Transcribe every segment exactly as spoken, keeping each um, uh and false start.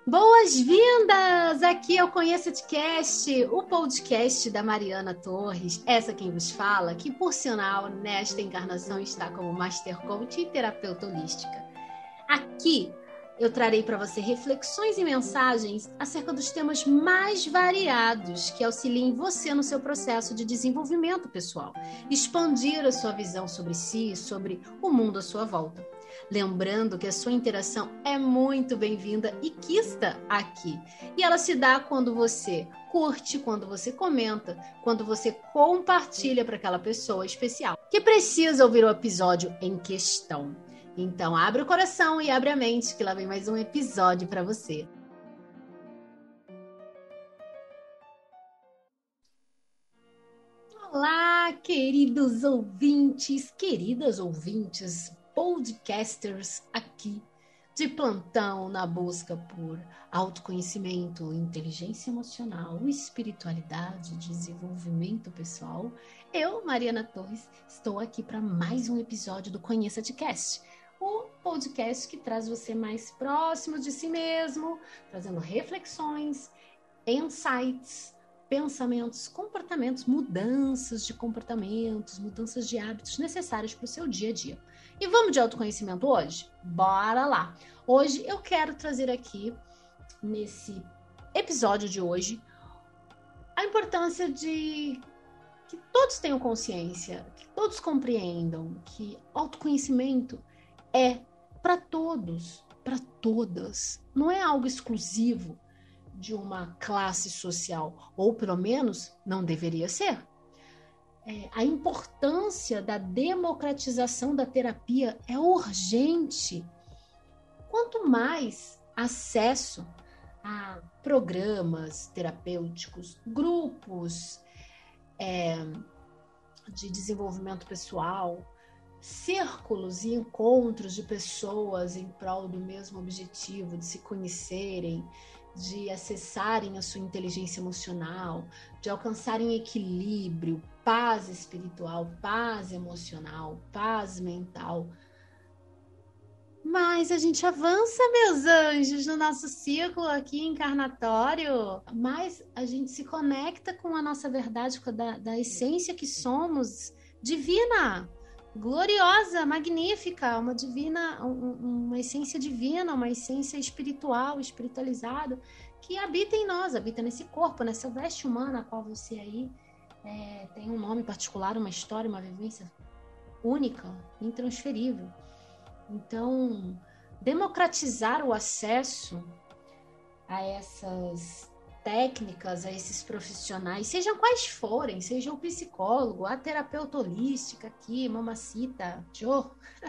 Boas-vindas! Aqui é o Conheça-te Cast, o podcast da Mariana Torres, essa quem vos fala, que por sinal, nesta encarnação está como Master Coach e terapeuta holística. Aqui eu trarei para você reflexões e mensagens acerca dos temas mais variados que auxiliem você no seu processo de desenvolvimento pessoal, expandir a sua visão sobre si e sobre o mundo à sua volta. Lembrando que a sua interação é muito bem-vinda e quista aqui. E ela se dá quando você curte, quando você comenta, quando você compartilha para aquela pessoa especial que precisa ouvir o episódio em questão. Então, abre o coração e abre a mente, que lá vem mais um episódio para você. Olá, queridos ouvintes, queridas ouvintes, podcasters aqui de plantão na busca por autoconhecimento, inteligência emocional, espiritualidade, desenvolvimento pessoal. Eu, Mariana Torres, estou aqui para mais um episódio do Conheça-te Cast, o podcast que traz você mais próximo de si mesmo, trazendo reflexões, insights, pensamentos, comportamentos, mudanças de comportamentos, mudanças de hábitos necessários para o seu dia a dia. E vamos de autoconhecimento hoje? Bora lá! Hoje eu quero trazer aqui, nesse episódio de hoje, a importância de que todos tenham consciência, que todos compreendam que autoconhecimento é para todos, para todas. Não é algo exclusivo de uma classe social, ou pelo menos não deveria ser. É, a importância da democratização da terapia é urgente. Quanto mais acesso a programas terapêuticos, grupos é, de desenvolvimento pessoal, círculos e encontros de pessoas em prol do mesmo objetivo, de se conhecerem, de acessarem a sua inteligência emocional, de alcançarem equilíbrio, paz espiritual, paz emocional, paz mental. Mas a gente avança, meus anjos, no nosso ciclo aqui encarnatório, mas a gente se conecta com a nossa verdade, com a da, da essência que somos, divina, gloriosa, magnífica, uma divina, um, uma essência divina, uma essência espiritual, espiritualizada, que habita em nós, habita nesse corpo, nessa veste humana a qual você aí é, tem um nome particular, uma história, uma vivência única, intransferível. Então, democratizar o acesso a essas técnicas, a esses profissionais, sejam quais forem, seja o psicólogo, a terapeuta holística aqui, mamacita, Joe,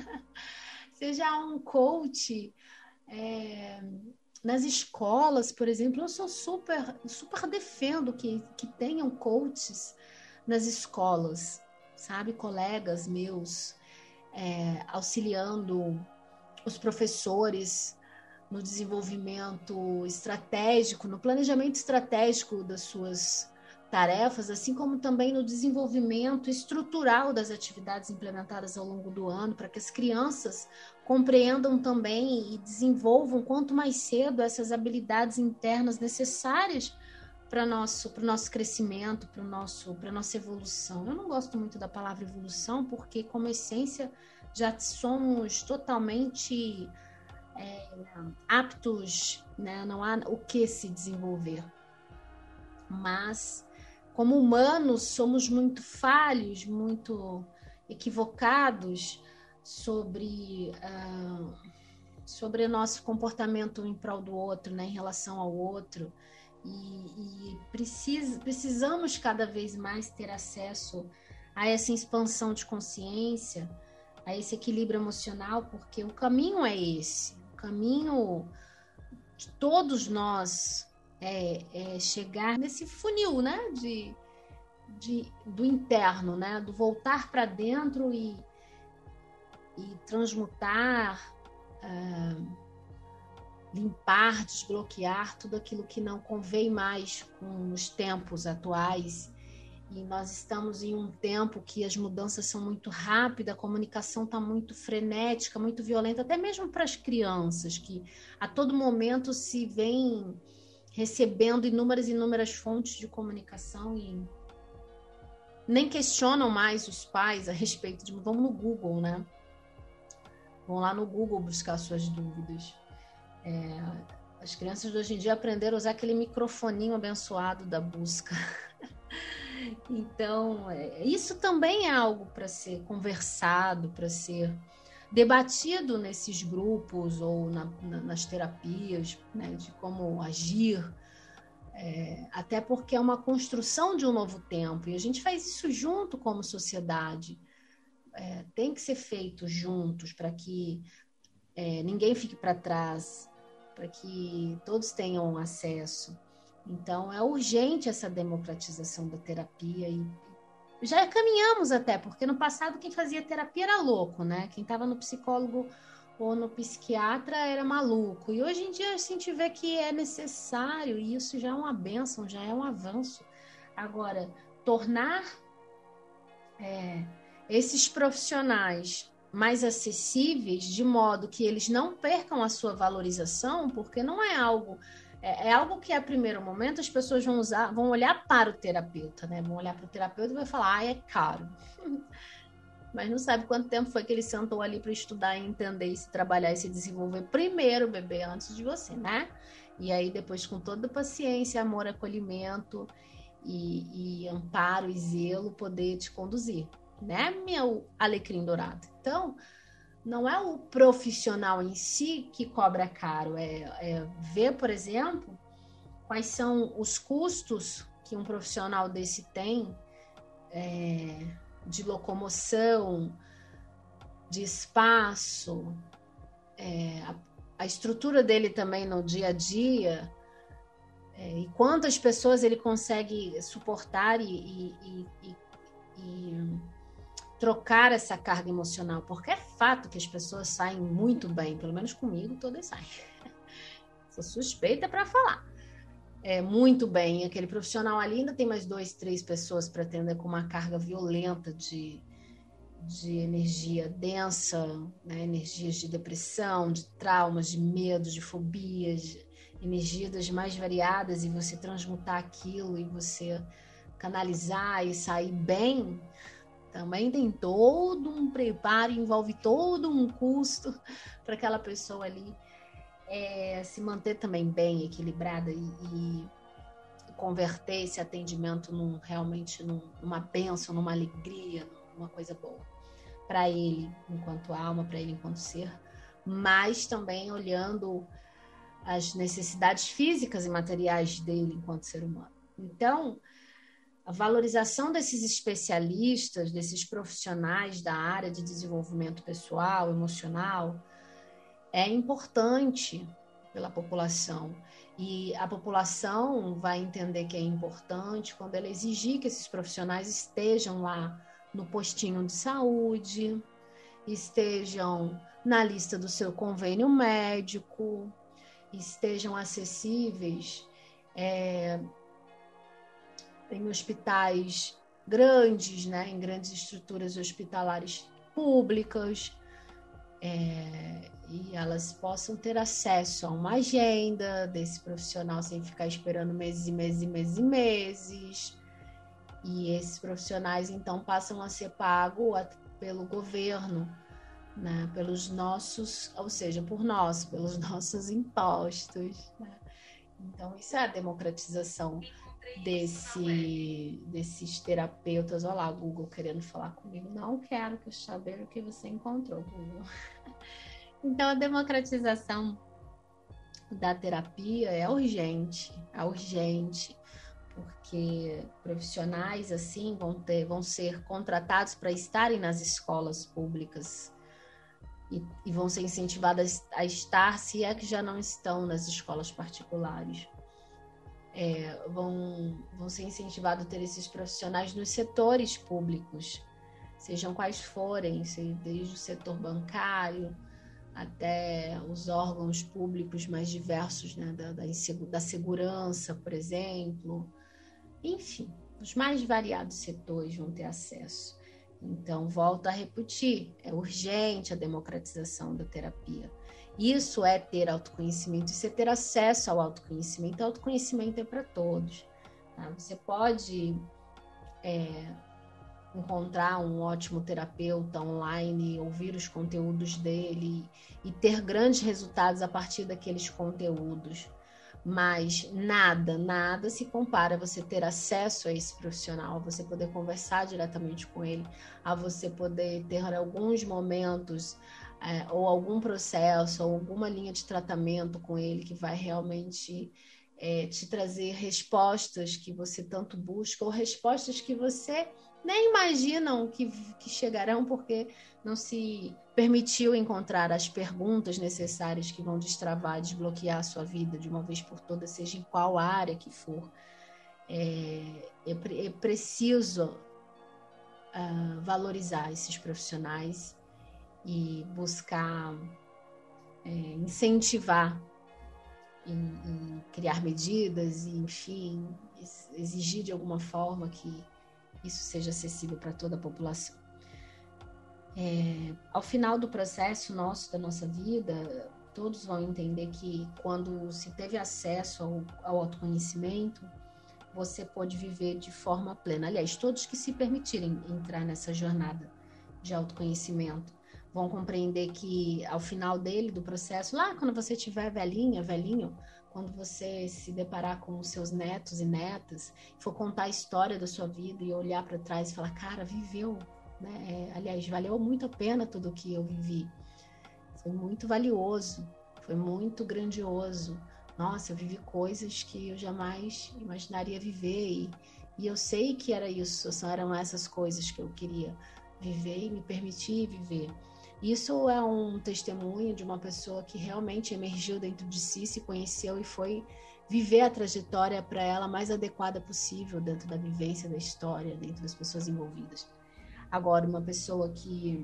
seja um coach, é, nas escolas, por exemplo, eu sou super, super defendo que, que tenham coaches nas escolas, sabe, colegas meus, é, auxiliando os professores no desenvolvimento estratégico, no planejamento estratégico das suas tarefas, assim como também no desenvolvimento estrutural das atividades implementadas ao longo do ano, para que as crianças compreendam também e desenvolvam quanto mais cedo essas habilidades internas necessárias para nosso, para o nosso crescimento, para o nosso, para a nossa evolução. Eu não gosto muito da palavra evolução, porque como essência já somos totalmente É, aptos, né? Não há o que se desenvolver. Mas, como humanos, somos muito falhos, muito equivocados sobre, uh, sobre o nosso comportamento em prol do outro, né? Em relação ao outro. E, e precis, precisamos cada vez mais ter acesso a essa expansão de consciência, a esse equilíbrio emocional, porque o caminho é esse. O caminho de todos nós é, é chegar nesse funil, né? De, de, do interno, né? Do voltar para dentro e, e transmutar, uh, limpar, desbloquear tudo aquilo que não convém mais com os tempos atuais E nós estamos em um tempo que as mudanças são muito rápidas, a comunicação está muito frenética, muito violenta, até mesmo para as crianças, que a todo momento se vem recebendo inúmeras e inúmeras fontes de comunicação e nem questionam mais os pais a respeito de... Vão no Google, né? Vão lá no Google buscar suas dúvidas. É, as crianças de hoje em dia aprenderam a usar aquele microfoninho abençoado da busca. Então, é, isso também é algo para ser conversado, para ser debatido nesses grupos ou na, na, nas terapias, né, de como agir, é, até porque é uma construção de um novo tempo, e a gente faz isso junto como sociedade. É, tem que ser feito juntos para que é, ninguém fique para trás, para que todos tenham acesso. Então, é urgente essa democratização da terapia e já caminhamos até, porque no passado quem fazia terapia era louco, né? Quem estava no psicólogo ou no psiquiatra era maluco. E hoje em dia a gente vê que é necessário e isso já é uma bênção, já é um avanço. Agora, tornar é, esses profissionais mais acessíveis de modo que eles não percam a sua valorização, porque não é algo... É, é algo que, a primeiro momento, as pessoas vão usar, vão olhar para o terapeuta, né? Vão olhar para o terapeuta e vão falar, ah, é caro. Mas não sabe quanto tempo foi que ele sentou ali para estudar e entender, e se trabalhar e se desenvolver primeiro, bebê, antes de você, né? E aí, depois, com toda paciência, amor, acolhimento e, e amparo e zelo, poder te conduzir, né, meu alecrim dourado? Então... não é o profissional em si que cobra caro, é, é ver, por exemplo, quais são os custos que um profissional desse tem é, de locomoção, de espaço, é, a, a estrutura dele também no dia a dia, é, e quantas pessoas ele consegue suportar e, e, e, e, e trocar essa carga emocional, porque é fato que as pessoas saem muito bem, pelo menos comigo todas saem. Sou suspeita para falar. É, muito bem, aquele profissional ali ainda tem mais dois, três pessoas para atender com uma carga violenta de, de energia densa, né? Energias de depressão, de traumas, de medo, de fobias, energias das mais variadas, e você transmutar aquilo e você canalizar e sair bem... também tem todo um preparo, envolve todo um custo para aquela pessoa ali é, se manter também bem equilibrada e, e converter esse atendimento num, realmente num, numa bênção, numa alegria, numa coisa boa para ele enquanto alma, para ele enquanto ser, mas também olhando as necessidades físicas e materiais dele enquanto ser humano. Então, a valorização desses especialistas, desses profissionais da área de desenvolvimento pessoal, emocional, é importante pela população. E a população vai entender que é importante quando ela exigir que esses profissionais estejam lá no postinho de saúde, estejam na lista do seu convênio médico, estejam acessíveis é, em hospitais grandes, né, em grandes estruturas hospitalares públicas, é, e elas possam ter acesso a uma agenda desse profissional sem ficar esperando meses e meses e meses e meses. E esses profissionais, então, passam a ser pagos pelo governo, né, pelos nossos, ou seja, por nós, pelos nossos impostos, né? Então, isso é a democratização desse, desses terapeutas. Olha lá, Google querendo falar comigo. Não quero que eu saber o que você encontrou, Google. Então, a democratização da terapia é urgente, é urgente, porque profissionais assim vão, ter, vão ser contratados para estarem nas escolas públicas e, e vão ser incentivados a estar, se é que já não estão nas escolas particulares. É, vão, vão ser incentivados a ter esses profissionais nos setores públicos, sejam quais forem, desde o setor bancário até os órgãos públicos mais diversos, né, da, da, da segurança, por exemplo. Enfim, os mais variados setores vão ter acesso. Então, volto a repetir, é urgente a democratização da terapia. Isso é ter autoconhecimento, isso é ter acesso ao autoconhecimento. O autoconhecimento é para todos. Tá? Você pode é, encontrar um ótimo terapeuta online, ouvir os conteúdos dele e ter grandes resultados a partir daqueles conteúdos. Mas nada, nada se compara a você ter acesso a esse profissional, a você poder conversar diretamente com ele, a você poder ter alguns momentos é, ou algum processo ou alguma linha de tratamento com ele que vai realmente é, te trazer respostas que você tanto busca ou respostas que você nem imaginam que, que chegarão porque não se permitiu encontrar as perguntas necessárias que vão destravar, desbloquear a sua vida de uma vez por todas, seja em qual área que for. É, é, é preciso uh, valorizar esses profissionais e buscar é, incentivar e, e criar medidas e, enfim, exigir de alguma forma que isso seja acessível para toda a população. É, ao final do processo nosso, da nossa vida, todos vão entender que quando se teve acesso ao, ao autoconhecimento, você pode viver de forma plena. Aliás, todos que se permitirem entrar nessa jornada de autoconhecimento vão compreender que ao final dele, do processo, lá quando você estiver velhinha, velhinho, quando você se deparar com os seus netos e netas, for contar a história da sua vida e olhar para trás e falar, cara, viveu, né? É, aliás, valeu muito a pena tudo o que eu vivi. Foi muito valioso, foi muito grandioso. Nossa, eu vivi coisas que eu jamais imaginaria viver e, e eu sei que era isso, eram essas coisas que eu queria viver e me permitir viver. Isso é um testemunho de uma pessoa que realmente emergiu dentro de si, se conheceu e foi viver a trajetória para ela mais adequada possível dentro da vivência da história, dentro das pessoas envolvidas. Agora, uma pessoa que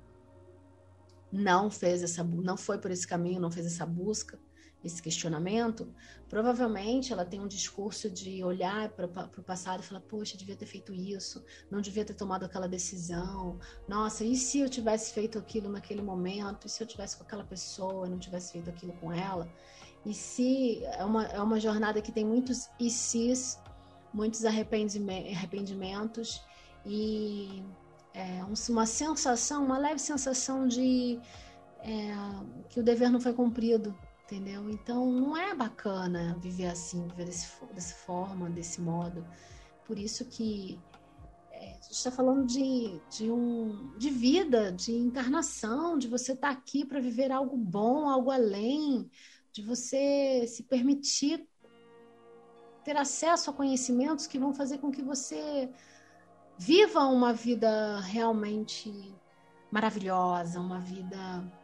não fez essa, não foi por esse caminho, não fez essa busca, esse questionamento, provavelmente ela tem um discurso de olhar para o passado e falar, poxa, devia ter feito isso, não devia ter tomado aquela decisão, nossa, e se eu tivesse feito aquilo naquele momento, e se eu tivesse com aquela pessoa, não tivesse feito aquilo com ela, e se é uma, é uma jornada que tem muitos e se's, muitos arrependimentos e é, uma sensação, uma leve sensação de é, que o dever não foi cumprido, entendeu? Então, não é bacana viver assim, viver desse, dessa forma, desse modo. Por isso que é, a gente está falando de, de, um, de vida, de encarnação, de você estar tá aqui para viver algo bom, algo além, de você se permitir ter acesso a conhecimentos que vão fazer com que você viva uma vida realmente maravilhosa, uma vida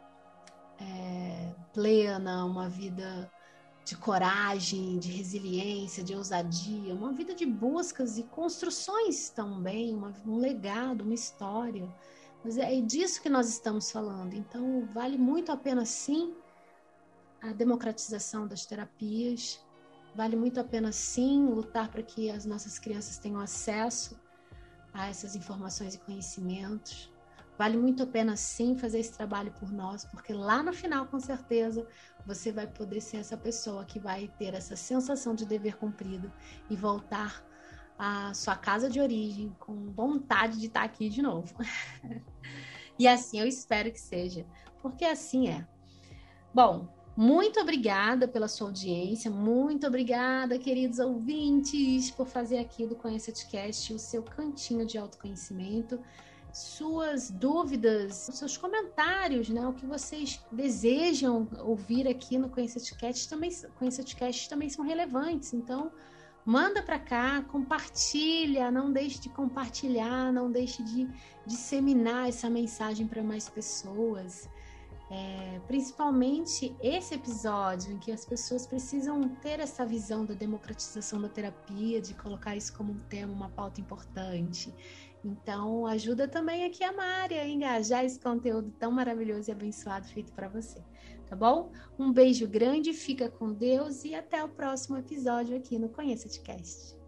É, plena, uma vida de coragem, de resiliência, de ousadia, uma vida de buscas e construções também, uma, um legado, uma história. Mas é disso que nós estamos falando. Então, vale muito a pena, sim, a democratização das terapias, vale muito a pena, sim, lutar para que as nossas crianças tenham acesso a essas informações e conhecimentos. Vale muito a pena, sim, fazer esse trabalho por nós, porque lá no final, com certeza, você vai poder ser essa pessoa que vai ter essa sensação de dever cumprido e voltar à sua casa de origem com vontade de estar aqui de novo. E assim eu espero que seja, porque assim é. Bom, muito obrigada pela sua audiência, muito obrigada, queridos ouvintes, por fazer aqui do Conheça-te Cast o seu cantinho de autoconhecimento. Suas dúvidas, seus comentários, né? O que vocês desejam ouvir aqui no Conheça-te Cast também, Conheça-te Cast também são relevantes. Então, manda para cá, compartilha, não deixe de compartilhar, não deixe de disseminar essa mensagem para mais pessoas. É, principalmente esse episódio em que as pessoas precisam ter essa visão da democratização da terapia, de colocar isso como um tema, uma pauta importante. Então, ajuda também aqui a Mari a engajar esse conteúdo tão maravilhoso e abençoado feito para você, tá bom? Um beijo grande, fica com Deus e até o próximo episódio aqui no Conheça-te Cast.